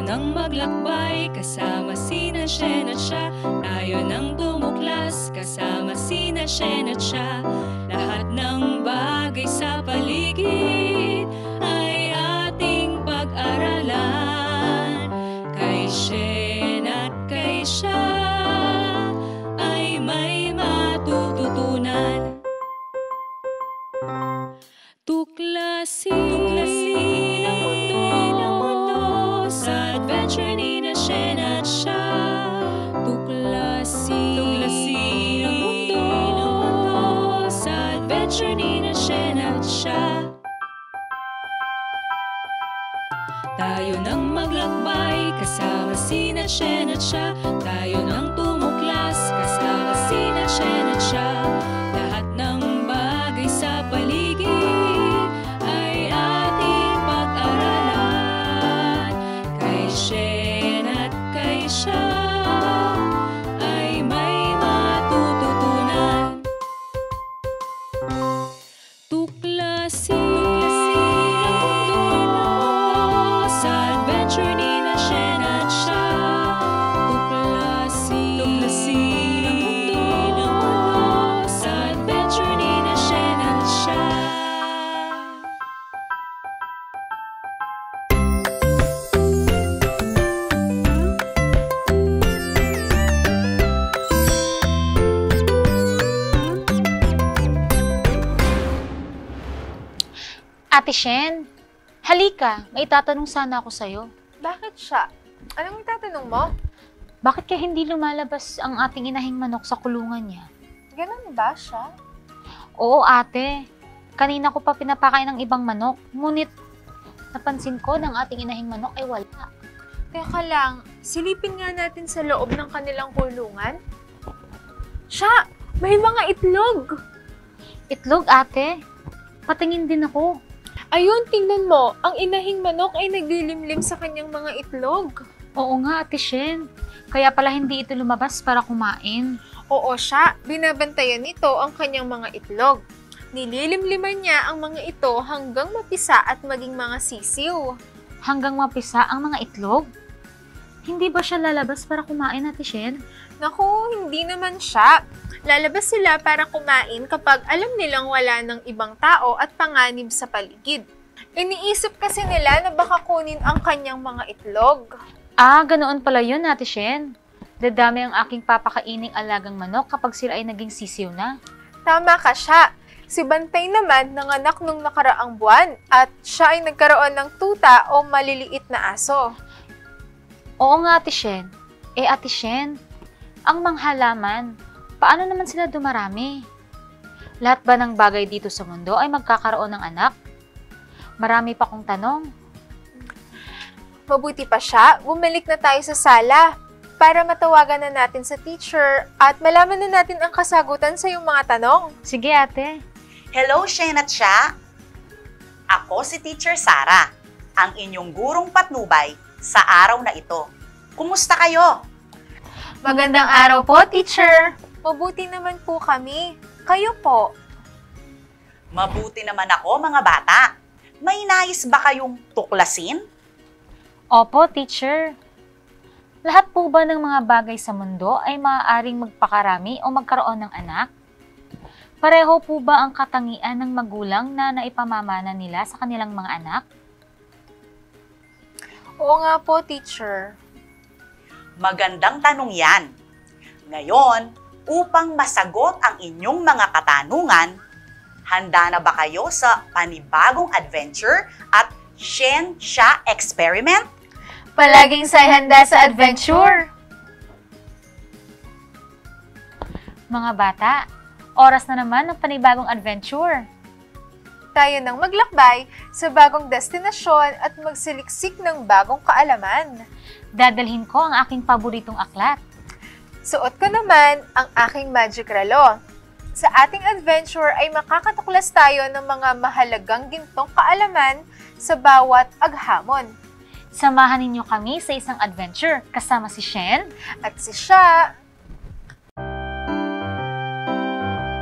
nang maglakbay kasama sina Shen at Sha. Tayo nang tumuklas kasama sina Shen at Sha. Lahat ng bagay sa paligid ay ating pag-aralan. Kay Shen at kay Sha ay may matututunan. Tuklasin ang mundo sa adventure ni na Shen at Sha. Tuklasin ang mundo sa adventure ni na Shen at Sha. Tayo nang maglakbay kasama sina Shen at Sha. Tayo nang tumuklas kasama sina Shen at Sha. Lahat ng bagay sa paligid ay ating pag-aralan. Kay Shen at kay Sha ay may matututunan. Tuklasin ang mundo sa adventure ni na Shen at Sha. Tuklasin ang mundo sa adventure ni na Shen at Sha. Ate Shen, halika, may tatanong sana ako sa'yo. Bakit siya? Anong itatanong mo? Bakit kaya hindi lumalabas ang ating inahing manok sa kulungan niya? Ganun ba siya? Oo ate, kanina ko pa pinapakain ng ibang manok, ngunit napansin ko ng ating inahing manok ay wala. Teka lang, silipin nga natin sa loob ng kanilang kulungan. Siya! May mga itlog! Itlog ate, patingin din ako. Ayun, tingnan mo. Ang inahing manok ay naglilimlim sa kanyang mga itlog. Oo nga ate Shen, kaya pala hindi ito lumabas para kumain. Oo siya, binabantayan nito ang kanyang mga itlog. Nililimliman niya ang mga ito hanggang mapisa at maging mga sisiw. Hanggang mapisa ang mga itlog? Hindi ba siya lalabas para kumain ate Shen? Naku, hindi naman siya. Lalabas sila para kumain kapag alam nilang wala ng ibang tao at panganib sa paligid. Iniisip kasi nila na baka kunin ang kanyang mga itlog. Ah, ganoon pala yun ate Shen. Dadami ang aking papakaining alagang manok kapag sila ay naging sisiw na. Tama ka siya. Si Bantay naman nanganak nung nakaraang buwan at siya ay nagkaroon ng tuta o maliliit na aso. Oo nga ate Shen. Ate Shen, ang manghalaman, paano naman sila dumarami? Lahat ba ng bagay dito sa mundo ay magkakaroon ng anak? Marami pa kong tanong. Mabuti pa siya, bumalik na tayo sa sala para matawagan na natin sa teacher at malaman na natin ang kasagutan sa iyong mga tanong. Sige ate. Hello, Shen at Sha! Ako si Teacher Sara, ang inyong gurong patnubay sa araw na ito. Kumusta kayo? Magandang araw po, teacher! Mabuti naman po kami. Kayo po? Mabuti naman ako, mga bata. May nais ba kayong tuklasin? Opo, teacher. Lahat po ba ng mga bagay sa mundo ay maaaring magpakarami o magkaroon ng anak? Pareho po ba ang katangian ng magulang na naipamamana nila sa kanilang mga anak? Oo nga po, teacher. Magandang tanong yan. Ngayon, upang masagot ang inyong mga katanungan, handa na ba kayo sa panibagong adventure at Shen Sha experiment? Palaging say handa sa adventure! Mga bata, oras na naman ng panibagong adventure. Tayo nang maglakbay sa bagong destinasyon at magsiliksik ng bagong kaalaman. Dadalhin ko ang aking paboritong aklat. Suot ko naman ang aking magic relo. Sa ating adventure ay makakatuklas tayo ng mga mahalagang gintong kaalaman sa bawat aghamon. Samahan ninyo kami sa isang adventure kasama si Shen at si Sha.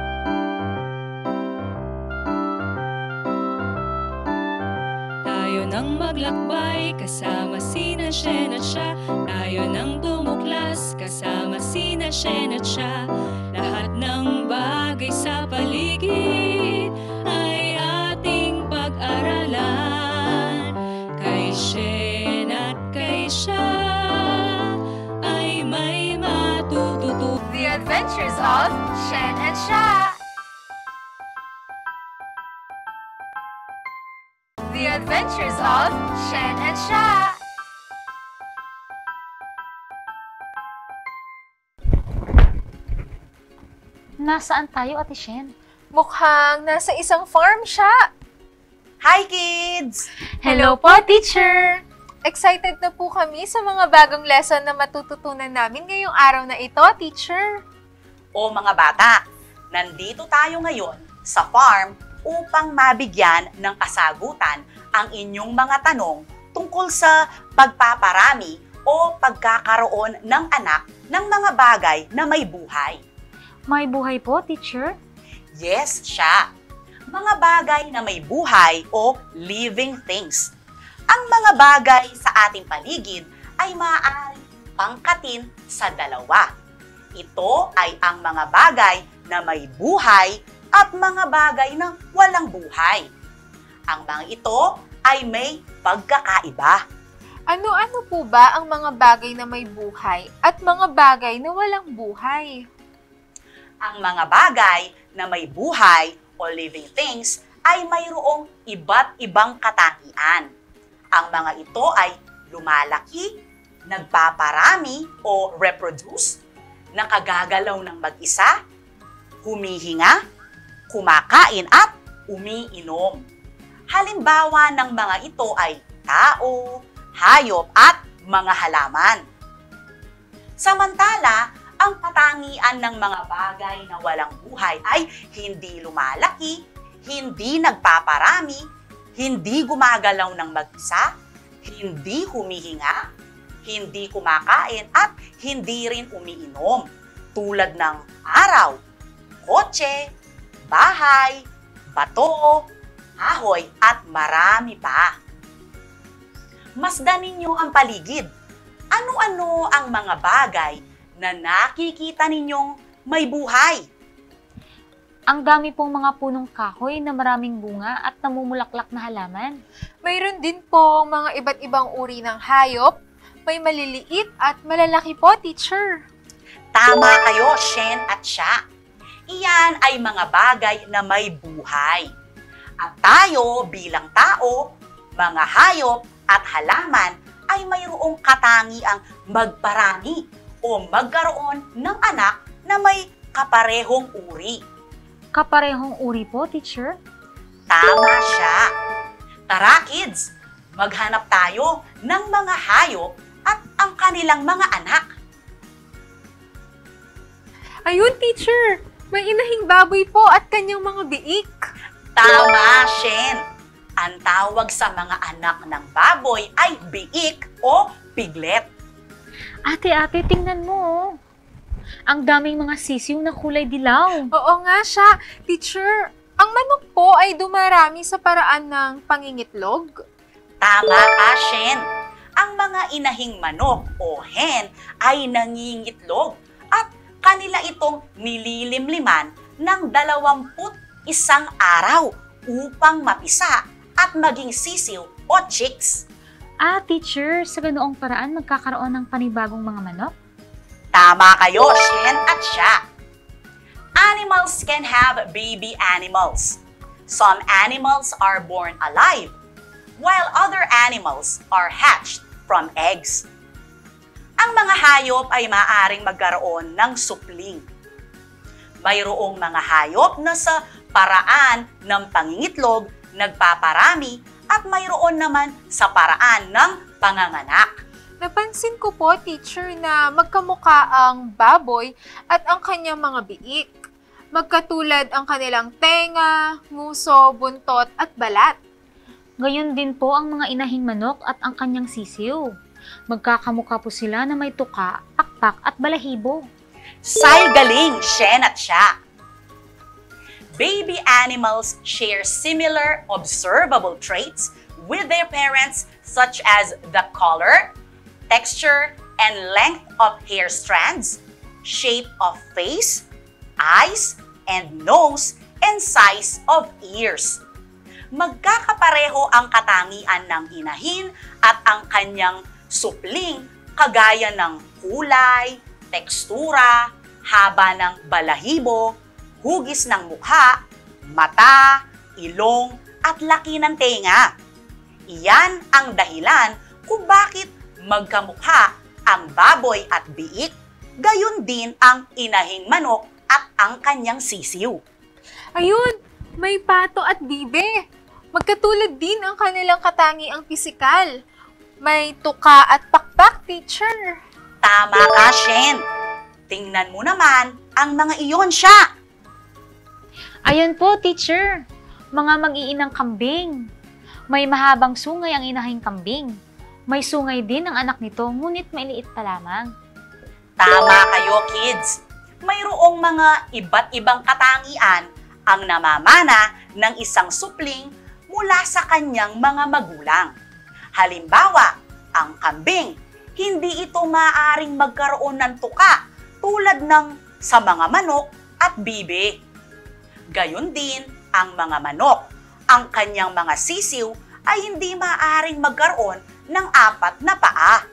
Tayo nang maglakbay, kasama sina Shen at Sha. Tayo nang tumuklas, kasama sina Shen at Sha. Lahat ng bagay sa paligid ay ating pag-aralan. Kay Shen at kay Sha ay may matututo. The Adventures of Shen and Sha. The Adventures of Shen and Sha. Nasaan tayo, Ate Shen? Mukhang nasa isang farm siya. Hi, kids! Hello po, teacher! Excited na po kami sa mga bagong lesson na matututunan namin ngayong araw na ito, teacher. O mga bata, nandito tayo ngayon sa farm upang mabigyan ng kasagutan ang inyong mga tanong tungkol sa pagpaparami o pagkakaroon ng anak ng mga bagay na may buhay. May buhay po, teacher? Yes, siya. Mga bagay na may buhay o living things. Ang mga bagay sa ating paligid ay maaari pangkatin sa dalawa. Ito ay ang mga bagay na may buhay at mga bagay na walang buhay. Ang mga ito ay may pagkakaiba. Ano-ano po ba ang mga bagay na may buhay at mga bagay na walang buhay? Ang mga bagay na may buhay o living things ay mayroong iba't ibang katangian. Ang mga ito ay lumalaki, nagpaparami o reproduce, nakagagalaw ng mag-isa, humihinga, kumakain at umiinom. Halimbawa ng mga ito ay tao, hayop at mga halaman. Samantala, ang katangian ng mga bagay na walang buhay ay hindi lumalaki, hindi nagpaparami, hindi gumagalaw ng mag-isa, hindi humihinga, hindi kumakain at hindi rin umiinom. Tulad ng araw, kotse, bahay, bato, kahoy at marami pa. Masdan ninyo ang paligid. Ano-ano ang mga bagay na nakikita ninyong may buhay? Ang dami pong mga punong kahoy na maraming bunga at namumulaklak na halaman. Mayroon din po mga iba't ibang uri ng hayop. May maliliit at malalaki po, teacher. Tama kayo, Shen at Sha. Iyan ay mga bagay na may buhay. At tayo bilang tao, mga hayop at halaman ay mayroong katangiang magparami o magkaroon ng anak na may kaparehong uri. Kaparehong uri po, teacher? Tama siya. Tara kids, maghanap tayo ng mga hayop at ang kanilang mga anak. Ayun, teacher! May inahing baboy po at kanyang mga biik. Tama, Shen. Ang tawag sa mga anak ng baboy ay biik o piglet. Ate, tingnan mo. Oh. Ang daming mga sisiw na kulay dilaw. Oo nga siya, teacher. Ang manok po ay dumarami sa paraan ng pangingitlog. Tama ka, Shen. Ang mga inahing manok o hen ay nangingitlog at kanila itong nililimliman ng 21 araw upang mapisa at maging sisiw o chicks. Teacher, sa ganoong paraan magkakaroon ng panibagong mga manok? Tama kayo, Shen at Sha. Animals can have baby animals. Some animals are born alive, while other animals are hatched from eggs. Ang mga hayop ay maaaring magkaroon ng supling. Mayroong mga hayop na sa paraan ng pangingitlog, nagpaparami, at mayroon naman sa paraan ng panganganak. Napansin ko po, teacher, na magkamukha ang baboy at ang kanyang mga biik. Magkatulad ang kanilang tenga, nguso, buntot at balat. Gayon din po ang mga inahing manok at ang kanyang sisiw. Magkakamukha po sila na may tuka, pakpak at balahibo. Say galing, Shen at Sha. Baby animals share similar observable traits with their parents such as the color, texture, and length of hair strands, shape of face, eyes, and nose, and size of ears. Magkakapareho ang katangian ng inahin at ang kanyang supling kagaya ng kulay, tekstura, haba ng balahibo, hugis ng mukha, mata, ilong, at laki ng tenga. Iyan ang dahilan kung bakit magkamukha ang baboy at biik, gayon din ang inahing manok at ang kanyang sisiw. Ayun, may pato at bibe. Magkatulad din ang kanilang katangiang pisikal. May tuka at pakpak, teacher. Tama ka, Shen. Tingnan mo naman ang mga iyon, Sha. Ayun po, teacher. Mga mag-iinang kambing. May mahabang sungay ang inahing kambing. May sungay din ang anak nito, ngunit maliit pa lamang. Tama kayo, kids. Mayroong mga iba't ibang katangian ang namamana ng isang supling mula sa kanyang mga magulang. Halimbawa, ang kambing, hindi ito maaaring magkaroon ng tuka tulad ng sa mga manok at bibe. Gayon din ang mga manok. Ang kanyang mga sisiw ay hindi maaaring magkaroon ng 4 na paa.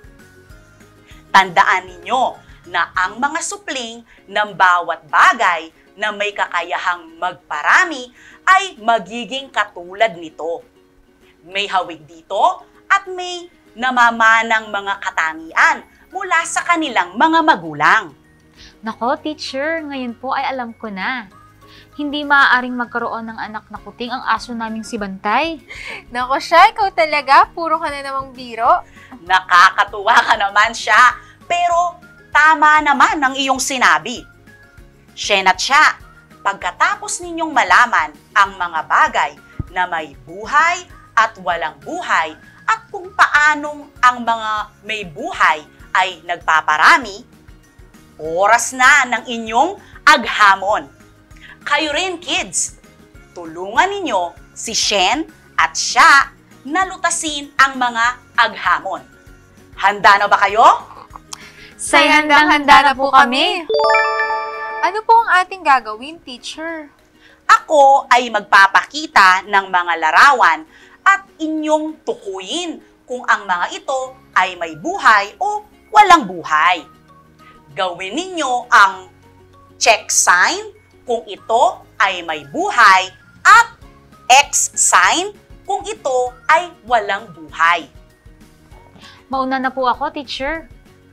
Tandaan ninyo na ang mga supling ng bawat bagay na may kakayahang magparami ay magiging katulad nito. May hawig dito at may namamanang mga katangian mula sa kanilang mga magulang. Nako, teacher, ngayon po ay alam ko na. Hindi maaaring magkaroon ng anak na kuting ang aso naming si Bantay. Nako siya, ikaw talaga. Puro ka na namang biro. Nakakatuwa ka naman, Sha, pero tama naman ang iyong sinabi. Shen at Sha, pagkatapos ninyong malaman ang mga bagay na may buhay at walang buhay at kung paanong ang mga may buhay ay nagpaparami, oras na ng inyong aghamon. Kayo rin, kids, tulungan ninyo si Shen at Sha na lutasin ang mga aghamon. Handa na ba kayo? Say handang-handa na po kami. Ano po ang ating gagawin, teacher? Ako ay magpapakita ng mga larawan at inyong tukuyin kung ang mga ito ay may buhay o walang buhay. Gawin ninyo ang check sign kung ito ay may buhay at X sign kung ito ay walang buhay. Mauna na po ako, teacher.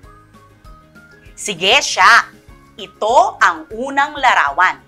Sige, Sha. Ito ang unang larawan.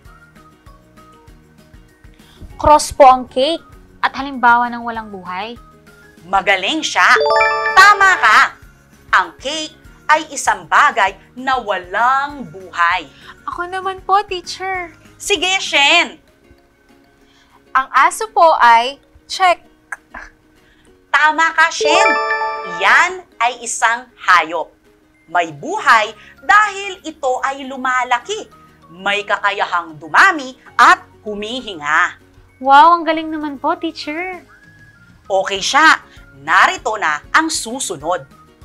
Cross po ang cake at halimbawa ng walang buhay. Magaling, Sha. Tama ka. Ang cake ay isang bagay na walang buhay. Ako naman po, teacher. Sige, Shen. Ang aso po ay check. Tama ka, Shen. Iyan ay isang hayop. May buhay dahil ito ay lumalaki. May kakayahang dumami at humihinga. Wow, ang galing naman po, teacher. Okay siya. Narito na ang susunod.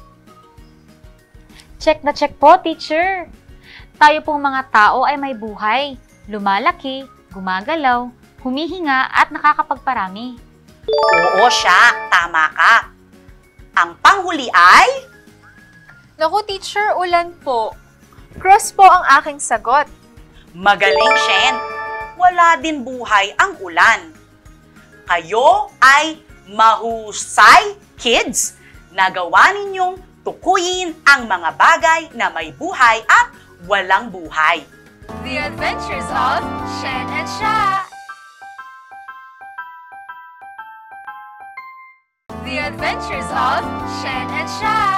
Check na check po, teacher. Tayo pong mga tao ay may buhay, lumalaki, gumagalaw, humihinga at nakakapagparami. Oo siya, tama ka. Ang panghuli ay... Naku, teacher, ulan po. Cross po ang aking sagot. Magaling, Shen. Wala din buhay ang ulan. Kayo ay mahusay, kids. Nagawa ninyong tukuyin ang mga bagay na may buhay at walang buhay. The Adventures of Shen and Sha. The Adventures of Shen and Sha.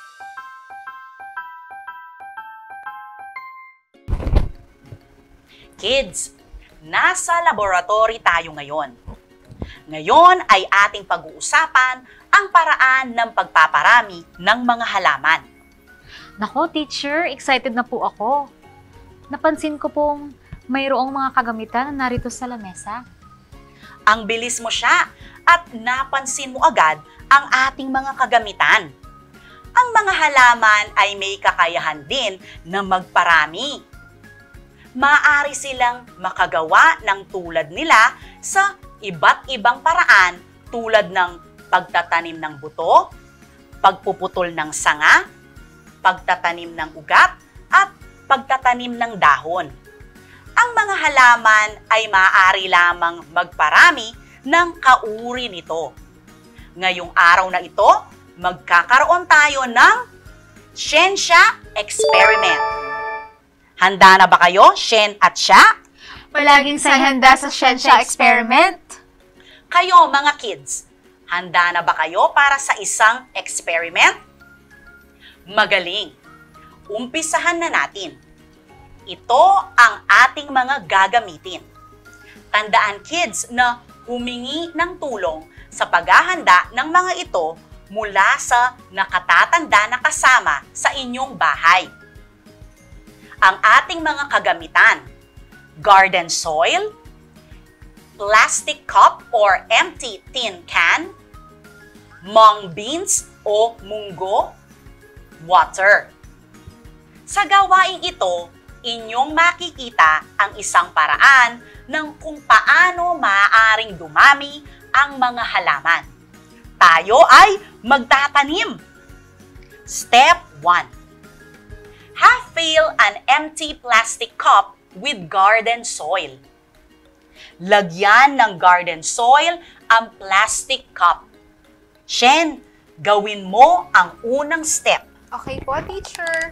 Kids, nasa laboratory tayo ngayon. Ngayon ay ating pag-uusapan ang paraan ng pagpaparami ng mga halaman. Nako, teacher, excited na po ako. Napansin ko pong mayroong mga kagamitan na narito sa lamesa. Ang bilis mo siya at napansin mo agad ang ating mga kagamitan. Ang mga halaman ay may kakayahan din na magparami. Maaari silang makagawa ng tulad nila sa iba't ibang paraan tulad ng pagtatanim ng buto, pagpuputol ng sanga, pagtatanim ng ugat, at pagtatanim ng dahon. Ang mga halaman ay maaari lamang magparami ng kauri nito. Ngayong araw na ito, magkakaroon tayo ng Shen Sha experiment. Handa na ba kayo, Shen at Sha? Palaging sa handa sa Shen and Sha experiment. Kayo mga kids, handa na ba kayo para sa isang experiment? Magaling! Umpisahan na natin. Ito ang ating mga gagamitin. Tandaan kids na humingi ng tulong sa paghahanda ng mga ito mula sa nakatatanda na kasama sa inyong bahay. Ang ating mga kagamitan: garden soil, plastic cup or empty tin can, mung beans o munggo, water. Sa gawaing ito, inyong makikita ang isang paraan ng kung paano maaaring dumami ang mga halaman. Tayo ay magtatanim. Step 1. Half-fill an empty plastic cup with garden soil. Lagyan ng garden soil ang plastic cup. Shen, gawin mo ang unang step. Okay po, teacher.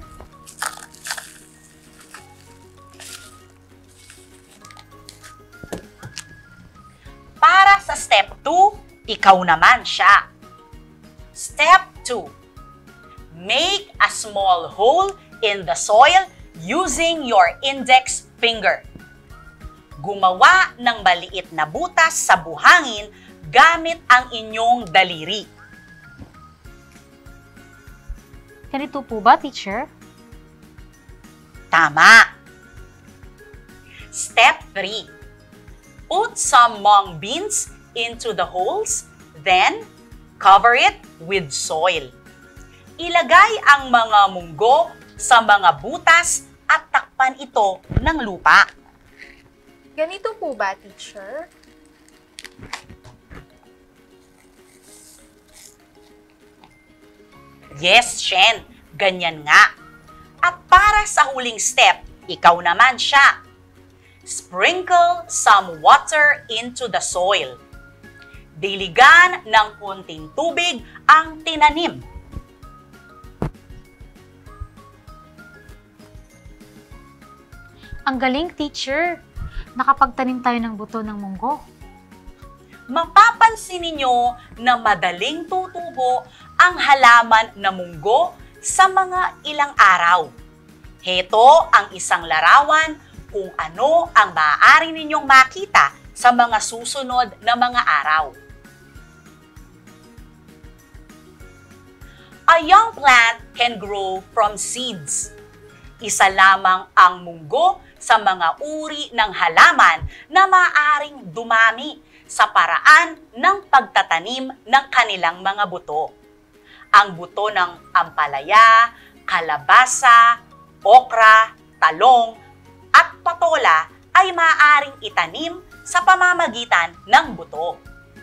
Para sa step 2, ikaw naman siya. Step 2. Make a small hole in the soil using your index finger. Gumawa ng maliit na butas sa buhangin gamit ang inyong daliri. Ganito po ba, teacher? Tama. Step 3. Put some mung beans into the holes, then cover it with soil. Ilagay ang mga munggo sa mga butas at takpan ito ng lupa. Ganito po ba, teacher? Yes, Shen, ganyan nga. At para sa huling step, ikaw naman siya. Sprinkle some water into the soil. Diligan ng kunting tubig ang tinanim. Ang galing, teacher. Nakapagtanim tayo ng buto ng munggo. Mapapansin ninyo na madaling tutubo ang halaman na munggo sa mga ilang araw. Heto ang isang larawan kung ano ang maaari ninyong makita sa mga susunod na mga araw. A young plant can grow from seeds. Isa lamang ang munggo sa mga uri ng halaman na maaaring dumami sa paraan ng pagtatanim ng kanilang mga buto. Ang buto ng ampalaya, kalabasa, okra, talong, at patola ay maaaring itanim sa pamamagitan ng buto.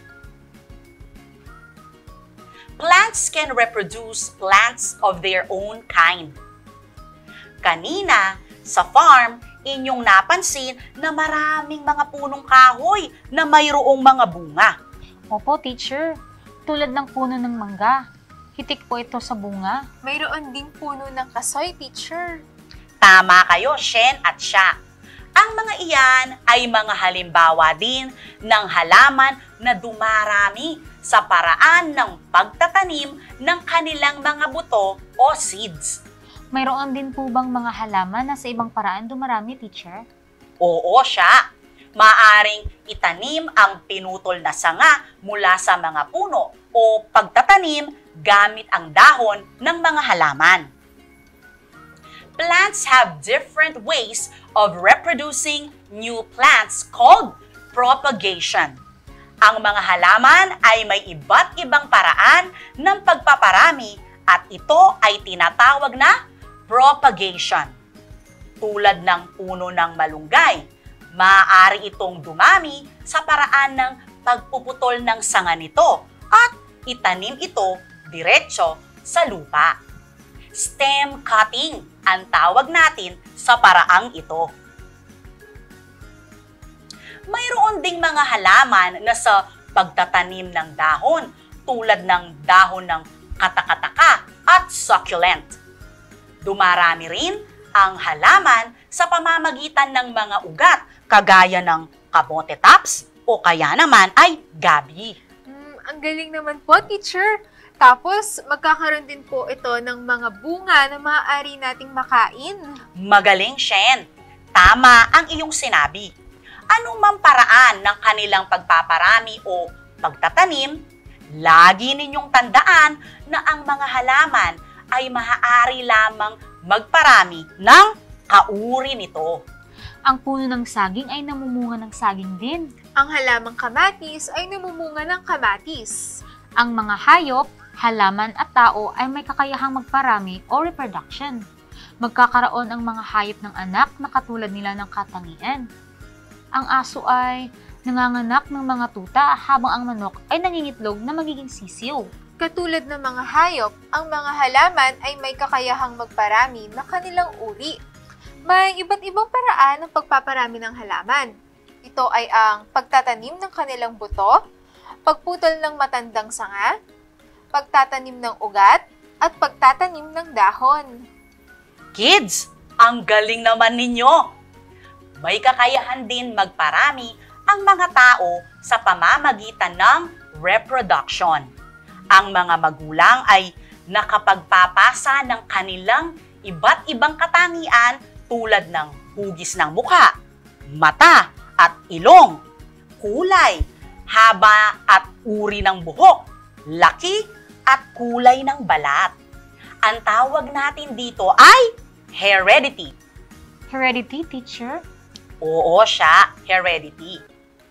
Plants can reproduce plants of their own kind. Kanina, sa farm, inyong napansin na maraming mga punong kahoy na mayroong mga bunga. Opo, teacher. Tulad ng puno ng mangga. Hitik po ito sa bunga. Mayroon ding puno ng kasoy, teacher. Tama kayo, Shen at Sha. Ang mga iyan ay mga halimbawa din ng halaman na dumarami sa paraan ng pagtatanim ng kanilang mga buto o seeds. Mayroon din po bang mga halaman na sa ibang paraan dumarami, teacher? Oo, Sha. Maaring itanim ang pinutol na sanga mula sa mga puno o pagtatanim gamit ang dahon ng mga halaman. Plants have different ways of reproducing new plants called propagation. Ang mga halaman ay may iba't ibang paraan ng pagpaparami at ito ay tinatawag na propagation. Tulad ng puno ng malunggay, maaari itong dumami sa paraan ng pagpuputol ng sanga nito at itanim ito diretso sa lupa. Stem cutting ang tawag natin sa paraang ito. Mayroon ding mga halaman na sa pagtatanim ng dahon tulad ng dahon ng katakataka at succulent. Dumarami rin ang halaman sa pamamagitan ng mga ugat kagaya ng kamote tops o kaya naman ay gabi. Ang galing naman po, teacher. Tapos, magkakaroon din po ito ng mga bunga na maaari nating makain. Magaling, Shen. Tama ang iyong sinabi. Anumang paraan ng kanilang pagpaparami o pagtatanim, lagi ninyong tandaan na ang mga halaman ay maaari lamang magparami ng kauri nito. Ang puno ng saging ay namumunga ng saging din. Ang halamang kamatis ay namumunga ng kamatis. Ang mga hayop, halaman at tao ay may kakayahang magparami o reproduction. Magkakaroon ang mga hayop ng anak na katulad nila ng katangian. Ang aso ay nanganganak ng mga tuta habang ang manok ay nangingitlog na magiging sisiw. Katulad ng mga hayop, ang mga halaman ay may kakayahang magparami na kanilang uri. May iba't ibang paraan ng pagpaparami ng halaman. Ito ay ang pagtatanim ng kanilang buto, pagputol ng matandang sanga, pagtatanim ng ugat, at pagtatanim ng dahon. Kids, ang galing naman ninyo! May kakayahan din magparami ang mga tao sa pamamagitan ng reproduction. Ang mga magulang ay nakapagpapasa ng kanilang iba't ibang katangian tulad ng hugis ng mukha, mata at ilong, kulay, haba at uri ng buhok, laki at kulay ng balat. Ang tawag natin dito ay heredity. Heredity, teacher? Oo, siya, heredity.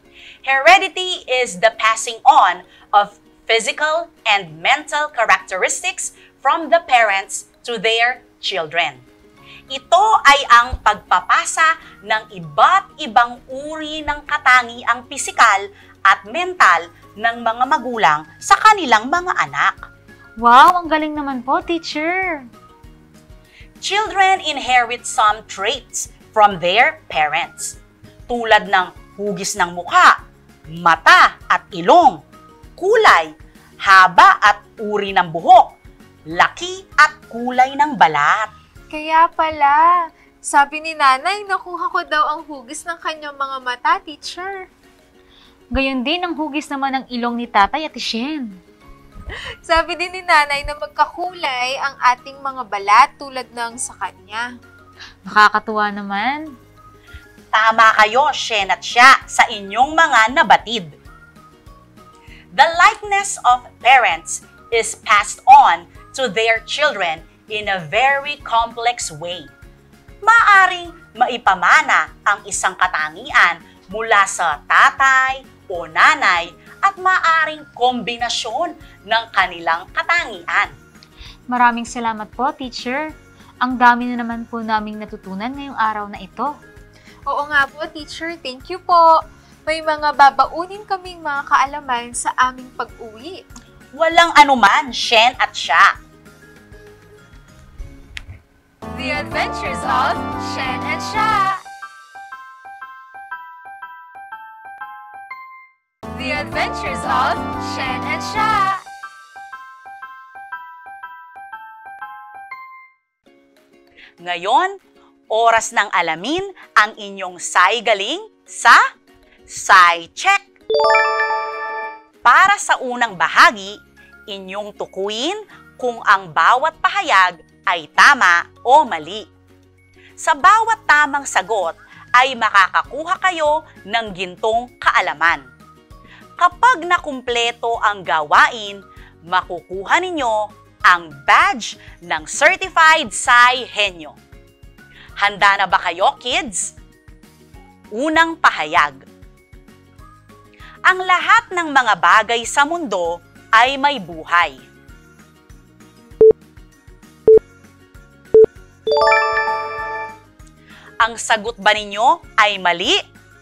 Heredity is the passing on of physical and mental characteristics from the parents to their children. Ito ay ang pagpapasa ng iba't ibang uri ng katangiang pisikal at mental ng mga magulang sa kanilang mga anak. Wow, ang galing naman po, teacher! Children inherit some traits from their parents, tulad ng hugis ng mukha, mata at ilong, kulay, haba at uri ng buhok, laki at kulay ng balat. Kaya pala, sabi ni nanay, nakuha ko daw ang hugis ng kanyang mga mata, teacher. Gayon din ang hugis naman ng ilong ni tatay at Shen. Sabi din ni nanay na magkakulay ang ating mga balat tulad ng sa kanya. Nakakatuwa naman. Tama kayo, Shen at Sha, sa inyong mga nabatid. The likeness of parents is passed on to their children in a very complex way. Maaring maipamana ang isang katangian mula sa tatay o nanay at maaring kombinasyon ng kanilang katangian. Maraming salamat po, teacher. Ang dami na naman po naming natutunan ngayong araw na ito. Oo nga po, teacher. Thank you po. May mga babaunin kaming mga kaalaman sa aming pag-uwi. Walang anuman, Shen at Sha. The Adventures of Shen and Sha. The Adventures of Shen and Sha. Ngayon, oras ng alamin ang inyong galing sa Check. Para sa unang bahagi, inyong tukuyin kung ang bawat pahayag ay tama o mali. Sa bawat tamang sagot ay makakakuha kayo ng gintong kaalaman. Kapag nakumpleto ang gawain, makukuha ninyo ang badge ng Certified Sai Henyo. Handa na ba kayo, kids? Unang pahayag. Ang lahat ng mga bagay sa mundo ay may buhay. Ang sagot ba ninyo ay mali?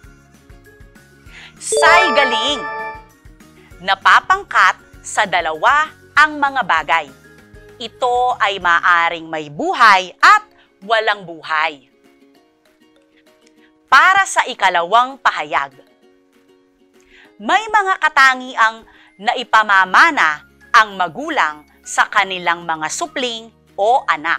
Say galing. Napapangkat sa dalawa ang mga bagay. Ito ay maaring may buhay at walang buhay. Para sa ikalawang pahayag. May mga katangiang naipamamana ang magulang sa kanilang mga supling o anak.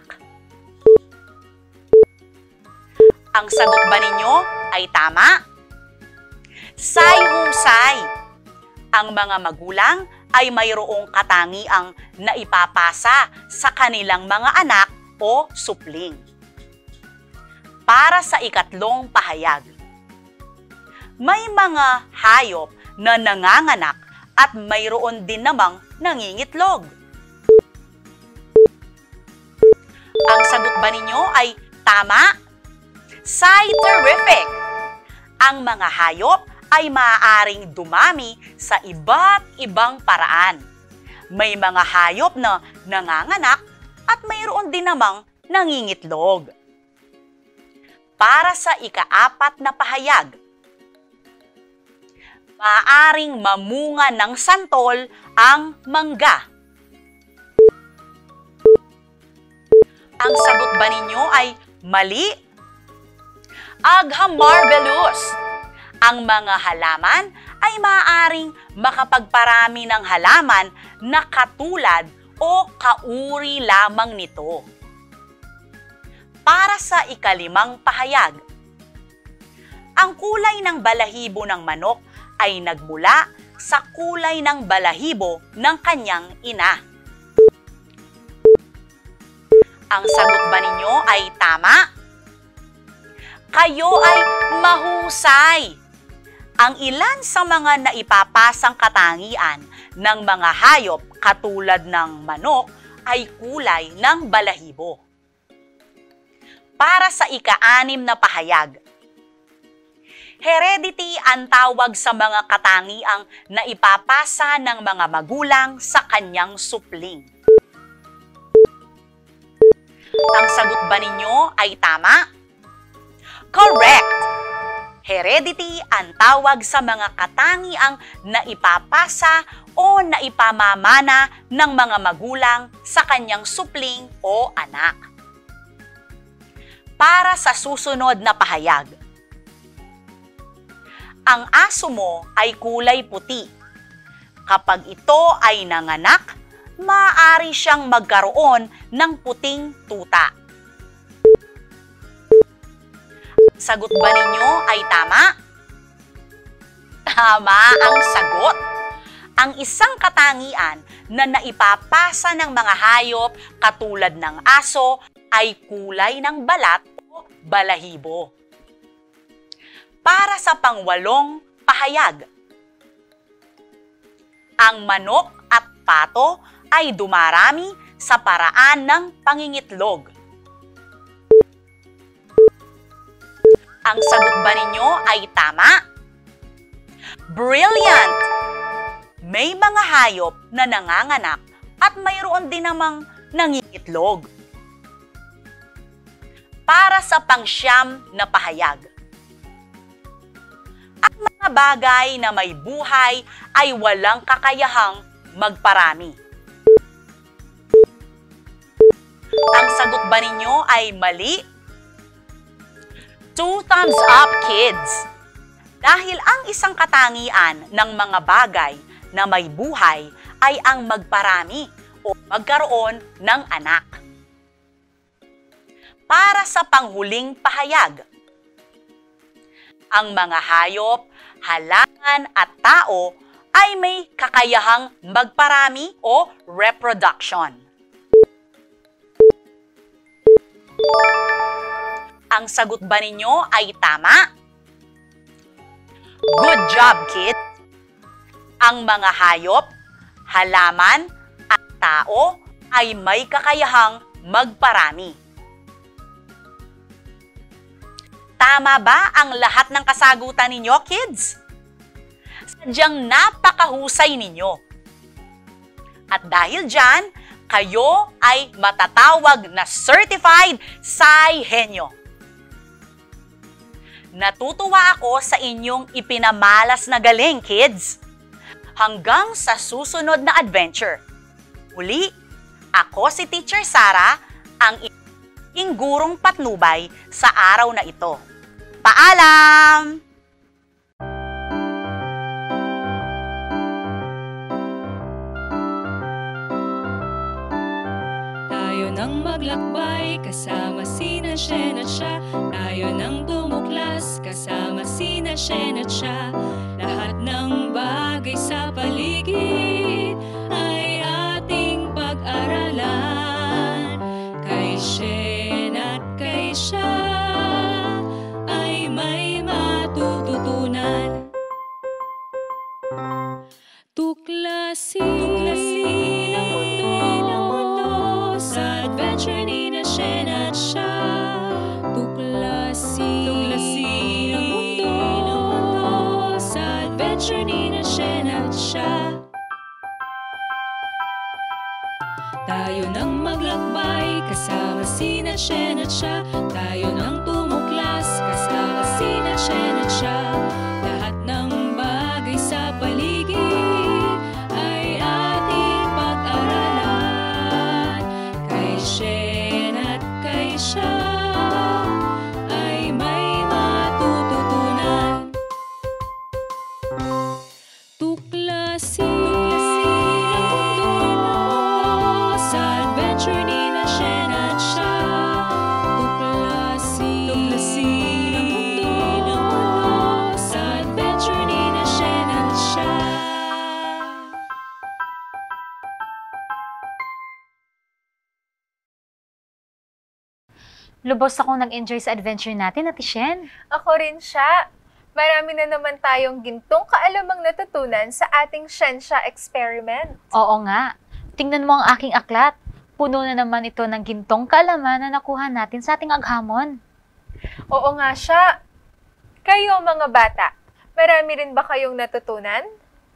Ang sagot ba ninyo ay tama? Say husay. Ang mga magulang ay mayroong katangiang naipapasa sa kanilang mga anak o supling. Para sa ikatlong pahayag. May mga hayop na nanganganak at mayroon din namang nangingitlog. Ang sagot ba ninyo ay tama? Say terrific! Ang mga hayop ay maaaring dumami sa iba't ibang paraan. May mga hayop na nanganganak at mayroon din namang nangingitlog. Para sa ikaapat na pahayag. Maaaring mamunga ng santol ang mangga. Ang sagot ba ninyo ay mali? Marvelous! Ang mga halaman ay maaaring makapagparami ng halaman na katulad o kauri lamang nito. Para sa ikalimang pahayag. Ang kulay ng balahibo ng manok ay nagmula sa kulay ng balahibo ng kanyang ina. Ang sagot ba ninyo ay tama? Kayo ay mahusay. Ang ilan sa mga naipapasang katangian ng mga hayop katulad ng manok ay kulay ng balahibo. Para sa ika-6 na pahayag. Heredity ang tawag sa mga katangiang naipapasa ng mga magulang sa kanyang supling. Ang sagot ba ninyo ay tama? Correct! Heredity ang tawag sa mga katangiang naipapasa o naipamamana ng mga magulang sa kanyang supling o anak. Para sa susunod na pahayag. Ang aso mo ay kulay puti. Kapag ito ay nanganak, maaari siyang magkaroon ng puting tuta. Sagot ba ninyo ay tama? Tama ang sagot. Ang isang katangian na naipapasa ng mga hayop katulad ng aso ay kulay ng balat o balahibo. Para sa pangwalong pahayag. Ang manok at pato ay dumarami sa paraan ng pangingitlog. Ang sagot ba ninyo ay tama? Brilliant! May mga hayop na nanganganak at mayroon din namang nangingitlog. Para sa pangsyam na pahayag. Ang mga bagay na may buhay ay walang kakayahang magparami. Ang sagot ba ninyo ay mali? 2 thumbs up, kids! Dahil ang isang katangian ng mga bagay na may buhay ay ang magparami o magkaroon ng anak. Para sa panghuling pahayag. Ang mga hayop, halaman at tao ay may kakayahang magparami o reproduction. Ang sagot ba ninyo ay tama? Good job, kids! Ang mga hayop, halaman at tao ay may kakayahang magparami. Tama ba ang lahat ng kasagutan ninyo, kids? Sa Sadyang napakahusay ninyo. At dahil dyan, kayo ay matatawag na Certified Sci-Henyo. Natutuwa ako sa inyong ipinamalas na galing, kids. Hanggang sa susunod na adventure. Muli, ako si Teacher Sara, ang inyong gurong patnubay sa araw na ito. Paalam! Tayo nang maglakbay, kasama sina Shen at Sha. Tayo nang tumuklas, kasama sina Shen at Sha. Lahat ng bagay sa paligid ay ating pag-aralan. Kay Shen at kay Sha ay may matututunan. Tuklasin ang mundo sa adventure ni na Shen at Sha. Tuklasin ang mundo sa adventure ni na Shen at Sha. Tayo nang maglakbay, kasama sina Shen at Sha. Tayo nang tumuklas, kasama sina Shen at Sha. Lahat ng bagay sa paligid ay ating pag-aralan. Kay Shen at kay Sha ay may matututunan. Tuklasin ang mundo sa adventure ni na Shen at Sha. Tuklasin ang mundo sa adventure ni na Shen at Sha. Lubos akong nag-enjoy sa adventure natin, Ate Shen. Ako rin siya. Marami na naman tayong gintong kaalamang natutunan sa ating Shen Sha experiment. Oo nga. Tingnan mo ang aking aklat. Puno na naman ito ng gintong kaalaman na nakuha natin sa ating aghamon. Oo nga siya. Kayo mga bata, marami rin ba kayong natutunan?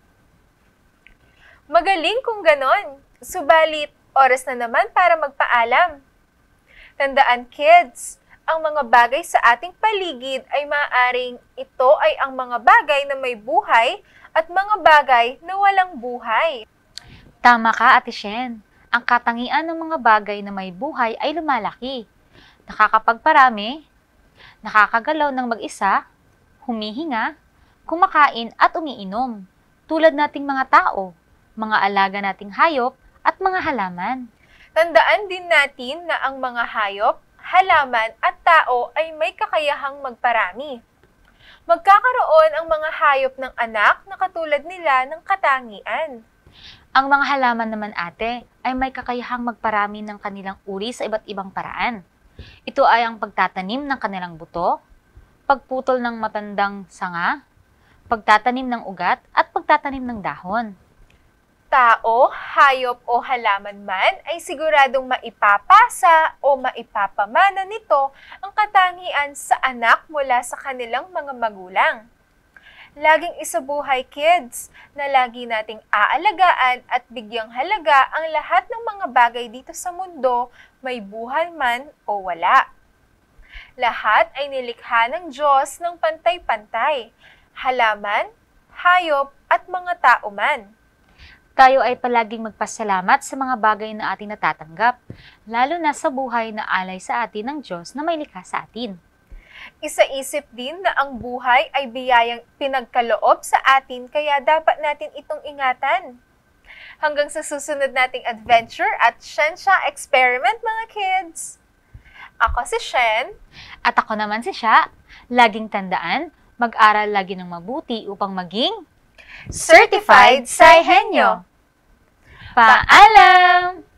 Magaling kung ganon. Subalit, oras na naman para magpaalam. Tandaan kids, ang mga bagay sa ating paligid ay maaaring ito ay ang mga bagay na may buhay at mga bagay na walang buhay. Tama ka, Ate Shen. Ang katangian ng mga bagay na may buhay ay lumalaki. Nakakapagparami, nakakagalaw ng mag-isa, humihinga, kumakain at umiinom. Tulad nating mga tao, mga alaga nating hayop at mga halaman. Tandaan din natin na ang mga hayop, halaman at tao ay may kakayahang magparami. Magkakaroon ang mga hayop ng anak na katulad nila ng katangian. Ang mga halaman naman, ate, ay may kakayahang magparami ng kanilang uri sa iba't ibang paraan. Ito ay ang pagtatanim ng kanilang buto, pagputol ng matandang sanga, pagtatanim ng ugat at pagtatanim ng dahon. Tao, hayop o halaman man ay siguradong maipapasa o maipapamana nito ang katangian sa anak mula sa kanilang mga magulang. Laging isabuhay kids na lagi nating aalagaan at bigyang halaga ang lahat ng mga bagay dito sa mundo, may buhay man o wala. Lahat ay nilikha ng Diyos ng pantay-pantay, halaman, hayop at mga tao man. Tayo ay palaging magpasalamat sa mga bagay na ating natatanggap, lalo na sa buhay na alay sa atin ng Diyos na may likha sa atin. Isaisip din na ang buhay ay biyayang pinagkaloob sa atin kaya dapat natin itong ingatan. Hanggang sa susunod nating adventure at Shen Sha experiment mga kids! Ako si Shen. At ako naman si Sha. Laging tandaan, mag-aral lagi ng mabuti upang maging Certified Sci-Henyo! Paalam!